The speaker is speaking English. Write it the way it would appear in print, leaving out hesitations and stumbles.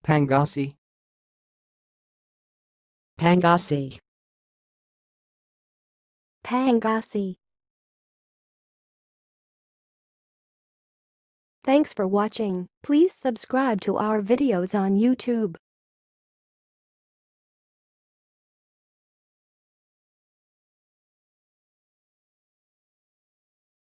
Pangasi. Pangasi. Pangasi. Thanks for watching. Please subscribe to our videos on YouTube.